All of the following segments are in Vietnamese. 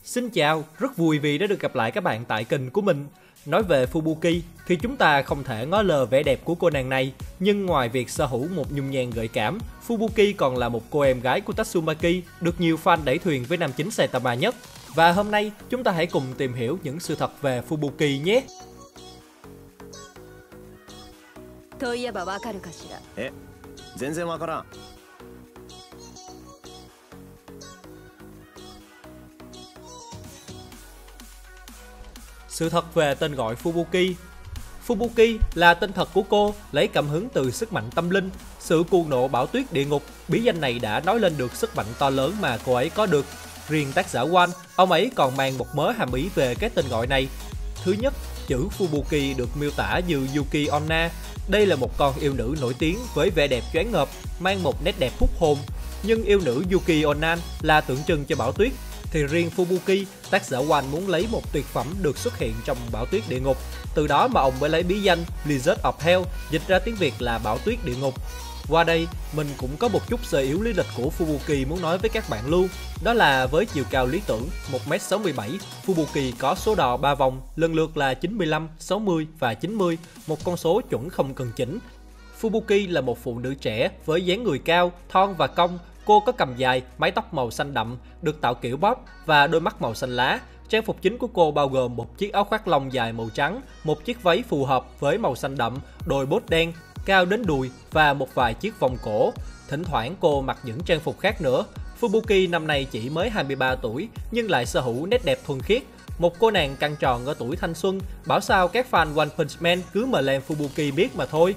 Xin chào, rất vui vì đã được gặp lại các bạn tại kênh của mình. Nói về Fubuki thì chúng ta không thể ngó lơ vẻ đẹp của cô nàng này, nhưng ngoài việc sở hữu một nhung nhan gợi cảm, Fubuki còn là một cô em gái của Tatsumaki được nhiều fan đẩy thuyền với nam chính Saitama nhất. Và hôm nay chúng ta hãy cùng tìm hiểu những sự thật về Fubuki nhé. Sự thật về tên gọi Fubuki. Fubuki là tên thật của cô, lấy cảm hứng từ sức mạnh tâm linh, sự cuồng nộ bão tuyết địa ngục. Bí danh này đã nói lên được sức mạnh to lớn mà cô ấy có được. Riêng tác giả One, ông ấy còn mang một mớ hàm ý về cái tên gọi này. Thứ nhất, chữ Fubuki được miêu tả như Yuki Onna. Đây là một con yêu nữ nổi tiếng với vẻ đẹp choáng ngợp, mang một nét đẹp hút hồn. Nhưng yêu nữ Yuki Onna là tượng trưng cho bão tuyết, thì riêng Fubuki, tác giả One muốn lấy một tuyệt phẩm được xuất hiện trong bão tuyết địa ngục. Từ đó mà ông mới lấy bí danh Blizzard of Hell, dịch ra tiếng Việt là bão tuyết địa ngục. Qua đây, mình cũng có một chút sơ yếu lý lịch của Fubuki muốn nói với các bạn luôn. Đó là với chiều cao lý tưởng 1m67, Fubuki có số đo 3 vòng, lần lượt là 95, 60 và 90, một con số chuẩn không cần chỉnh. Fubuki là một phụ nữ trẻ với dáng người cao, thon và cong. Cô có cằm dài, mái tóc màu xanh đậm, được tạo kiểu bóp và đôi mắt màu xanh lá. Trang phục chính của cô bao gồm một chiếc áo khoác lông dài màu trắng, một chiếc váy phù hợp với màu xanh đậm, đôi bốt đen, cao đến đùi và một vài chiếc vòng cổ. Thỉnh thoảng cô mặc những trang phục khác nữa. Fubuki năm nay chỉ mới 23 tuổi nhưng lại sở hữu nét đẹp thuần khiết. Một cô nàng căng tròn ở tuổi thanh xuân, bảo sao các fan One Punch Man cứ mờ lem Fubuki biết mà thôi.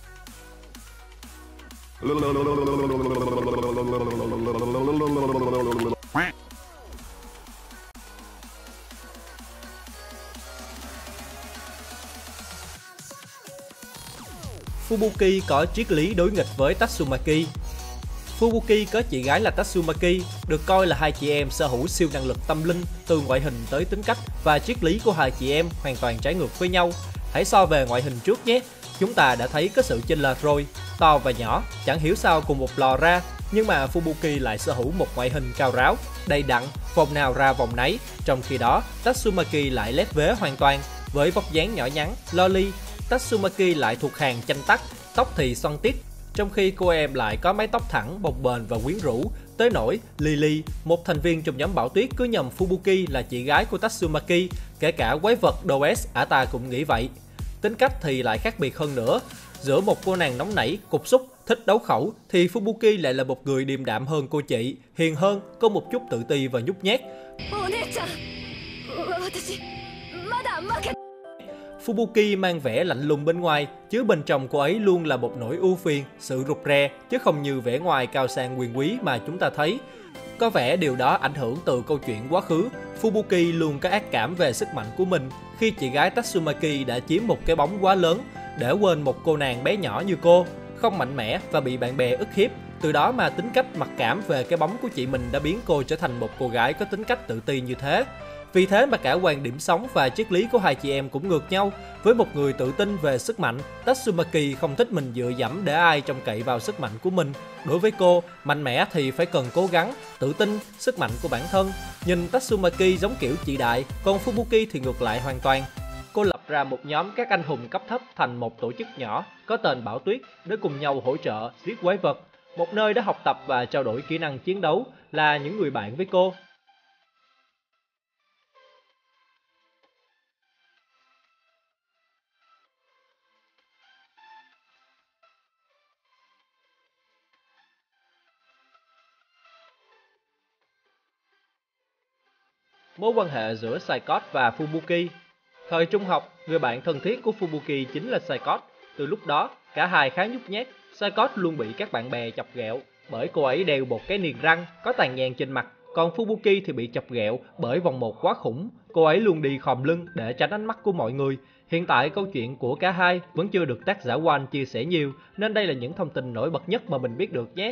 Fubuki có triết lý đối nghịch với Tatsumaki. Fubuki có chị gái là Tatsumaki, được coi là hai chị em sở hữu siêu năng lực tâm linh, từ ngoại hình tới tính cách, và triết lý của hai chị em hoàn toàn trái ngược với nhau. Hãy so về ngoại hình trước nhé. Chúng ta đã thấy có sự chênh lệch rồi, to và nhỏ, chẳng hiểu sao cùng một lò ra, nhưng mà Fubuki lại sở hữu một ngoại hình cao ráo, đầy đặn, vòng nào ra vòng nấy. Trong khi đó, Tatsumaki lại lép vế hoàn toàn, với vóc dáng nhỏ nhắn, loli. Tatsumaki lại thuộc hàng chanh tắc, tóc thì xoăn tít, trong khi cô em lại có mái tóc thẳng, bồng bềnh và quyến rũ. Tới nỗi Lily, một thành viên trong nhóm Bão Tuyết, cứ nhầm Fubuki là chị gái của Tatsumaki, kể cả quái vật Does ả ta cũng nghĩ vậy. Tính cách thì lại khác biệt hơn nữa. Giữa một cô nàng nóng nảy, cục xúc, thích đấu khẩu, thì Fubuki lại là một người điềm đạm hơn cô chị, hiền hơn, có một chút tự ti và nhút nhát. Fubuki mang vẻ lạnh lùng bên ngoài, chứ bên trong cô ấy luôn là một nỗi ưu phiền, sự rụt rè, chứ không như vẻ ngoài cao sang quyền quý mà chúng ta thấy. Có vẻ điều đó ảnh hưởng từ câu chuyện quá khứ. Fubuki luôn có ác cảm về sức mạnh của mình khi chị gái Tatsumaki đã chiếm một cái bóng quá lớn, để quên một cô nàng bé nhỏ như cô, không mạnh mẽ và bị bạn bè ức hiếp. Từ đó mà tính cách mặc cảm về cái bóng của chị mình đã biến cô trở thành một cô gái có tính cách tự ti như thế. Vì thế mà cả quan điểm sống và triết lý của hai chị em cũng ngược nhau. Với một người tự tin về sức mạnh, Tatsumaki không thích mình dựa dẫm để ai trông cậy vào sức mạnh của mình. Đối với cô, mạnh mẽ thì phải cần cố gắng, tự tin, sức mạnh của bản thân. Nhìn Tatsumaki giống kiểu chị đại, còn Fubuki thì ngược lại hoàn toàn. Cô lập ra một nhóm các anh hùng cấp thấp thành một tổ chức nhỏ có tên Bão Tuyết để cùng nhau hỗ trợ giết quái vật. Một nơi để học tập và trao đổi kỹ năng chiến đấu là những người bạn với cô. Mối quan hệ giữa Saikot và Fubuki. Thời trung học, người bạn thân thiết của Fubuki chính là Saikot. Từ lúc đó, cả hai khá nhút nhát. Saikot luôn bị các bạn bè chọc ghẹo bởi cô ấy đeo một cái niềng răng có tàn nhang trên mặt. Còn Fubuki thì bị chọc ghẹo bởi vòng một quá khủng. Cô ấy luôn đi khom lưng để tránh ánh mắt của mọi người. Hiện tại câu chuyện của cả hai vẫn chưa được tác giả One chia sẻ nhiều, nên đây là những thông tin nổi bật nhất mà mình biết được nhé.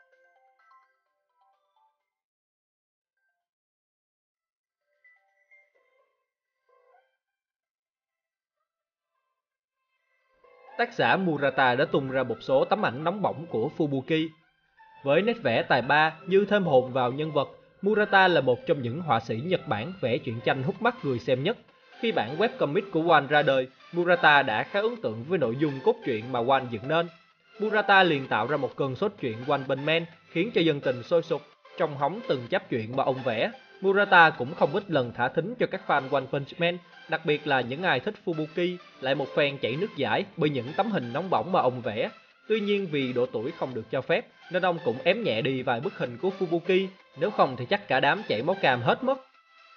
Tác giả Murata đã tung ra một số tấm ảnh nóng bỏng của Fubuki. Với nét vẽ tài ba như thêm hồn vào nhân vật, Murata là một trong những họa sĩ Nhật Bản vẽ truyện tranh hút mắt người xem nhất. Khi bản webcomic của One ra đời, Murata đã khá ấn tượng với nội dung cốt truyện mà One dựng nên. Murata liền tạo ra một cơn sốt truyện One Punch Man khiến cho dân tình sôi sục, trong hóng từng chap truyện mà ông vẽ. Murata cũng không ít lần thả thính cho các fan One Punch Man, đặc biệt là những ai thích Fubuki, lại một phen chảy nước dãi bởi những tấm hình nóng bỏng mà ông vẽ. Tuy nhiên vì độ tuổi không được cho phép, nên ông cũng ém nhẹ đi vài bức hình của Fubuki, nếu không thì chắc cả đám chảy máu cam hết mất.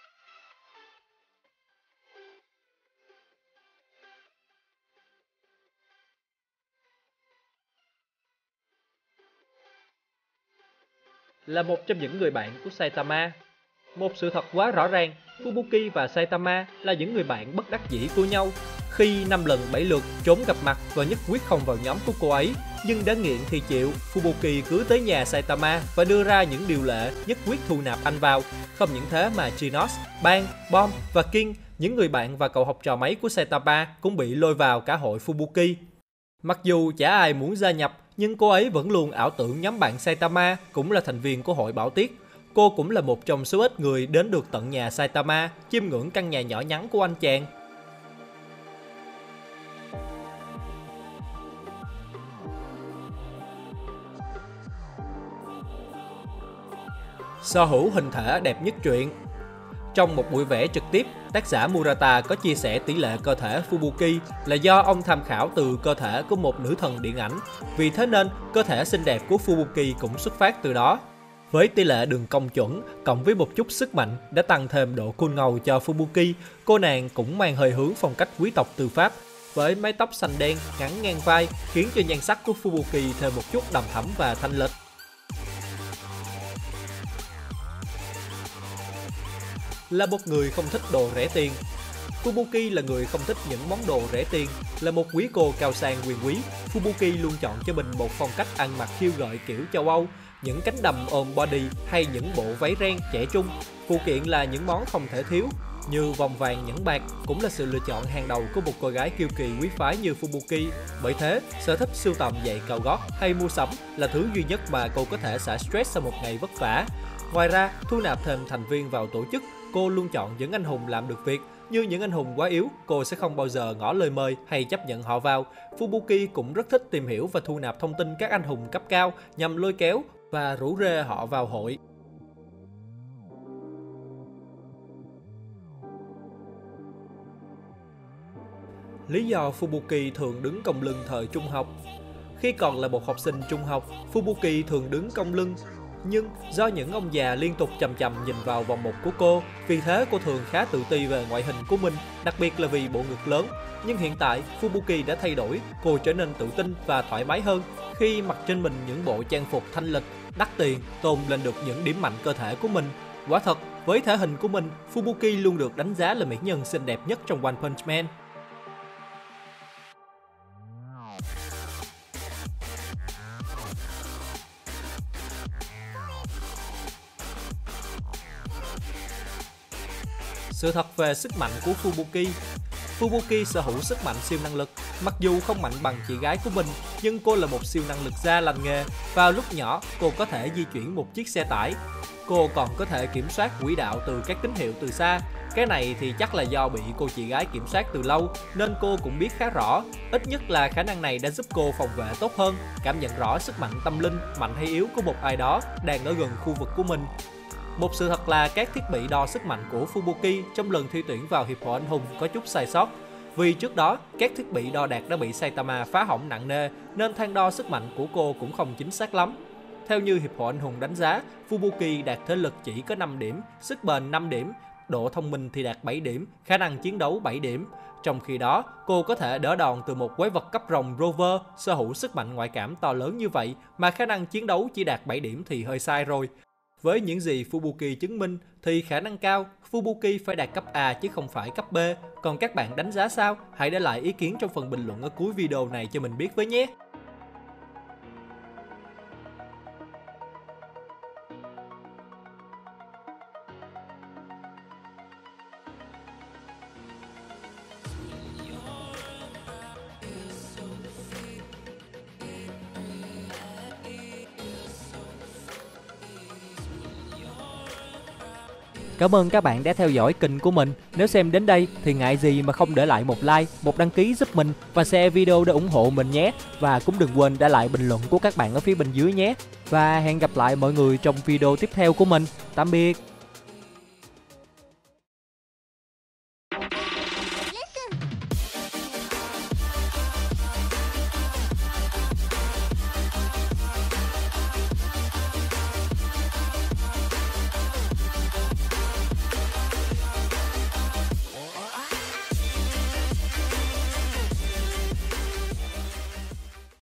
Là một trong những người bạn của Saitama. Một sự thật quá rõ ràng, Fubuki và Saitama là những người bạn bất đắc dĩ của nhau. Khi 5 lần 7 lượt trốn gặp mặt và nhất quyết không vào nhóm của cô ấy, nhưng đã nghiện thì chịu, Fubuki cứ tới nhà Saitama và đưa ra những điều lệ nhất quyết thu nạp anh vào. Không những thế mà Genos, Bang, Bomb và King, những người bạn và cậu học trò máy của Saitama cũng bị lôi vào cả hội Fubuki. Mặc dù chả ai muốn gia nhập, nhưng cô ấy vẫn luôn ảo tưởng nhóm bạn Saitama cũng là thành viên của hội Bảo Tiết. Cô cũng là một trong số ít người đến được tận nhà Saitama, chiêm ngưỡng căn nhà nhỏ nhắn của anh chàng. Sở hữu hình thể đẹp nhất truyện. Trong một buổi vẽ trực tiếp, tác giả Murata có chia sẻ tỷ lệ cơ thể Fubuki là do ông tham khảo từ cơ thể của một nữ thần điện ảnh. Vì thế nên, cơ thể xinh đẹp của Fubuki cũng xuất phát từ đó. Với tỷ lệ đường cong chuẩn, cộng với một chút sức mạnh đã tăng thêm độ cool ngầu cho Fubuki, cô nàng cũng mang hơi hướng phong cách quý tộc từ Pháp. Với mái tóc xanh đen ngắn ngang vai khiến cho nhan sắc của Fubuki thêm một chút đầm thẫm và thanh lịch. Là một người không thích đồ rẻ tiền. Fubuki là người không thích những món đồ rẻ tiền. Là một quý cô cao sang quyền quý, Fubuki luôn chọn cho mình một phong cách ăn mặc khiêu gợi kiểu châu Âu, những cánh đầm ôm body hay những bộ váy ren trẻ trung. Phụ kiện là những món không thể thiếu, như vòng vàng nhẫn bạc cũng là sự lựa chọn hàng đầu của một cô gái kiêu kỳ quý phái như Fubuki. Bởi thế, sở thích sưu tầm giày cao gót hay mua sắm là thứ duy nhất mà cô có thể xả stress sau một ngày vất vả. Ngoài ra, thu nạp thêm thành viên vào tổ chức, cô luôn chọn những anh hùng làm được việc. Như những anh hùng quá yếu, cô sẽ không bao giờ ngỏ lời mời hay chấp nhận họ vào. Fubuki cũng rất thích tìm hiểu và thu nạp thông tin các anh hùng cấp cao nhằm lôi kéo và rủ rê họ vào hội. Lý do Fubuki thường đứng cong lưng thời trung học. Khi còn là một học sinh trung học, Fubuki thường đứng cong lưng. Nhưng do những ông già liên tục chằm chằm nhìn vào vòng một của cô, vì thế cô thường khá tự ti về ngoại hình của mình, đặc biệt là vì bộ ngực lớn. Nhưng hiện tại, Fubuki đã thay đổi, cô trở nên tự tin và thoải mái hơn khi mặc trên mình những bộ trang phục thanh lịch, đắt tiền, tôn lên được những điểm mạnh cơ thể của mình. Quả thật, với thể hình của mình, Fubuki luôn được đánh giá là mỹ nhân xinh đẹp nhất trong One Punch Man. Sự thật về sức mạnh của Fubuki. Fubuki sở hữu sức mạnh siêu năng lực. Mặc dù không mạnh bằng chị gái của mình, nhưng cô là một siêu năng lực gia lành nghề. Vào lúc nhỏ, cô có thể di chuyển một chiếc xe tải. Cô còn có thể kiểm soát quỹ đạo từ các tín hiệu từ xa. Cái này thì chắc là do bị cô chị gái kiểm soát từ lâu, nên cô cũng biết khá rõ. Ít nhất là khả năng này đã giúp cô phòng vệ tốt hơn, cảm nhận rõ sức mạnh tâm linh, mạnh hay yếu của một ai đó đang ở gần khu vực của mình. Một sự thật là các thiết bị đo sức mạnh của Fubuki trong lần thi tuyển vào Hiệp hội Anh hùng có chút sai sót. Vì trước đó, các thiết bị đo đạc đã bị Saitama phá hỏng nặng nề, nên thang đo sức mạnh của cô cũng không chính xác lắm. Theo như Hiệp hội Anh hùng đánh giá, Fubuki đạt thể lực chỉ có 5 điểm, sức bền 5 điểm, độ thông minh thì đạt 7 điểm, khả năng chiến đấu 7 điểm. Trong khi đó, cô có thể đỡ đòn từ một quái vật cấp rồng Rover sở hữu sức mạnh ngoại cảm to lớn như vậy mà khả năng chiến đấu chỉ đạt 7 điểm thì hơi sai rồi. Với những gì Fubuki chứng minh thì khả năng cao Fubuki phải đạt cấp A chứ không phải cấp B. Còn các bạn đánh giá sao? Hãy để lại ý kiến trong phần bình luận ở cuối video này cho mình biết với nhé! Cảm ơn các bạn đã theo dõi kênh của mình. Nếu xem đến đây thì ngại gì mà không để lại một like, một đăng ký giúp mình và share video để ủng hộ mình nhé. Và cũng đừng quên để lại bình luận của các bạn ở phía bên dưới nhé. Và hẹn gặp lại mọi người trong video tiếp theo của mình. Tạm biệt.